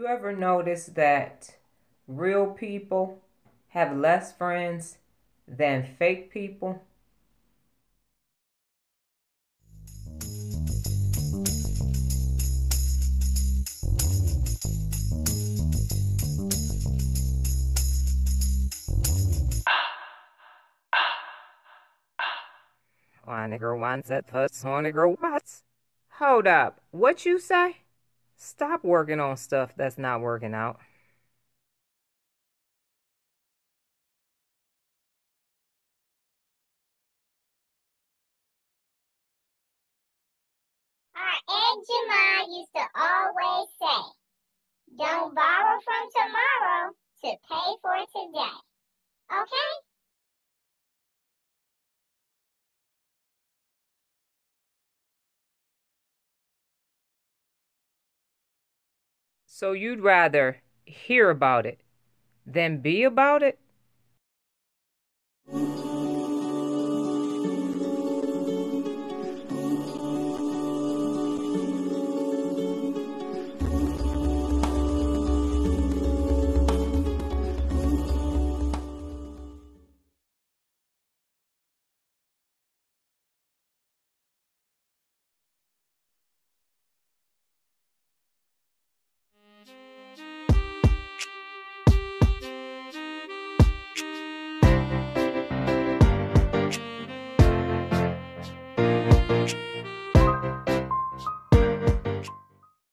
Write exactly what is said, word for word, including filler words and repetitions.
ever notice that real people have less friends than fake people? One nigger wants that puts one nigger wants. Hold up. What you say? Stop working on stuff that's not working out. Our Aunt Jemima used to always say, don't borrow from tomorrow to pay for today. Okay? So you'd rather hear about it than be about it?